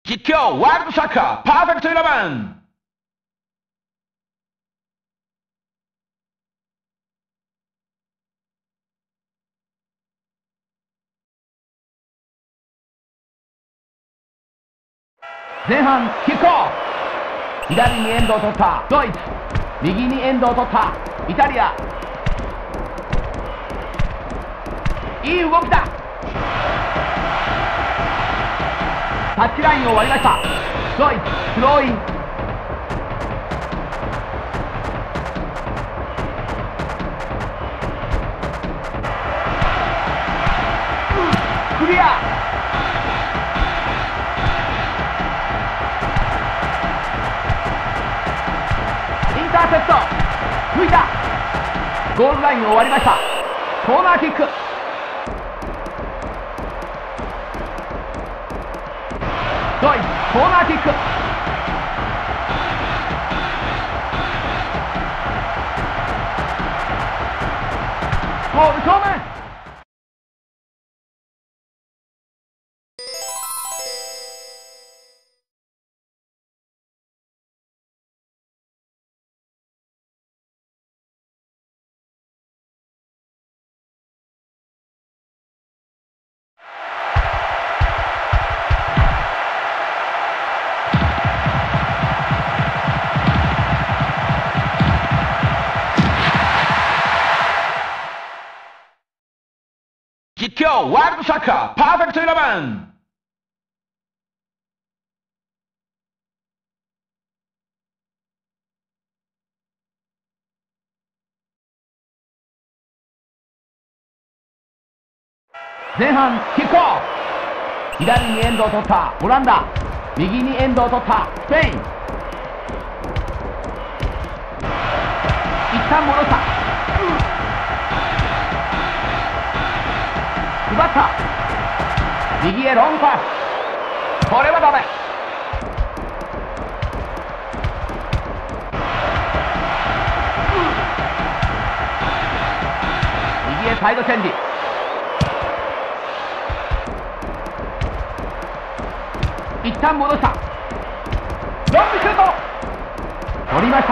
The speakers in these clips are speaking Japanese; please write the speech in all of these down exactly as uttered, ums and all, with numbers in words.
実況ワールドサッカーパーフェクトイレブン。前半キックオフ。左にエンドを取ったドイツ、右にエンドを取ったイタリア。いい動きだ。タッチラインを割りました。ドイツスローイン。クリア。インターセプト抜いた。ゴールラインを割りました。コーナーキック。ドイツコーナーキック。ゴール正面。実況ワールドサッカーパーフェクトイレブン。前半キックオフ。左にエンドを取ったオランダ、右にエンドを取ったスペイン。一旦戻した。奪った。右へロングパス。これはダメ。右へサイドチェンジ。一旦戻した。ロングシュート。取りました。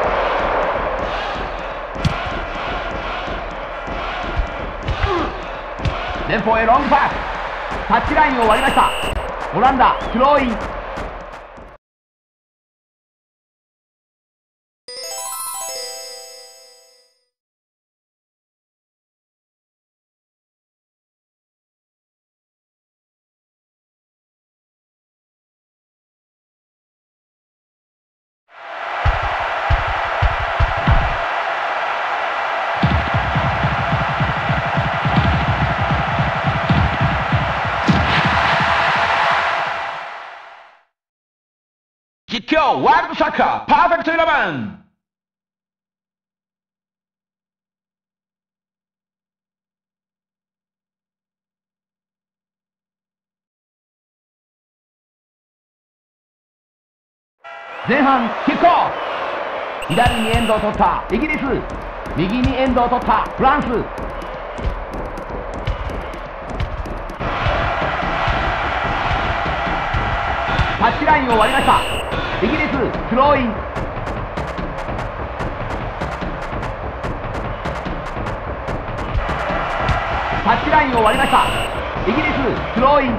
前方へロングパス。タッチラインを割りました。オランダスローイン。実況ワールドサッカーパーフェクトイレブン。前半キックオフ。左にエンドを取ったイギリス、右にエンドを取ったフランス。タッチラインを割りました。イギリススローイン。タッチラインを割りました。イギリススローイン。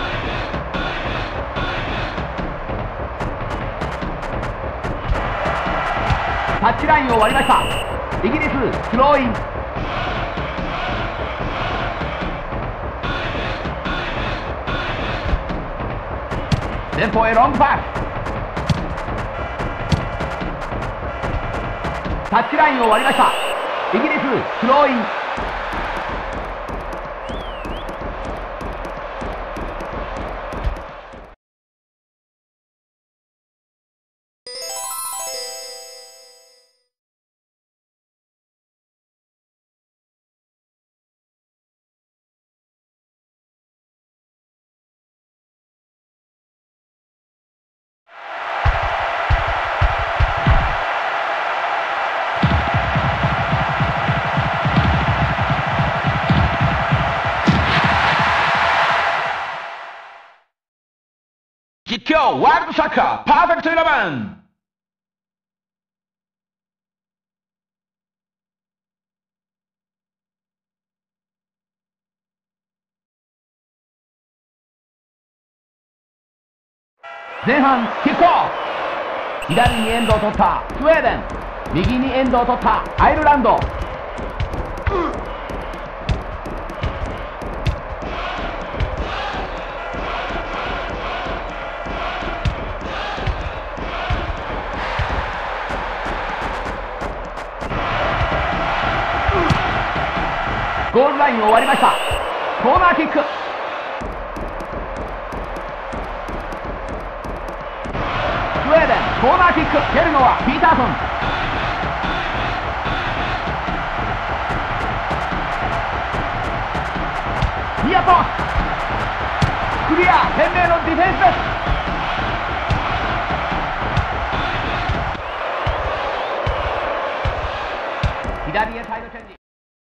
タッチラインを割りました。イギリススローイン。前方へロングパス。タッチラインを割りました。イギリススローイン。 実況ワールドサッカーパーフェクトイレブン。前半キックオフ。左にエンドを取ったスウェーデン、右にエンドを取ったアイルランド。ゴールラインを終わりました。コーナーキック。スウェーデンコーナーキック。蹴るのはピーターソン。ニアポスクリア。懸命のディフェンスです。左へサイドチェンジ。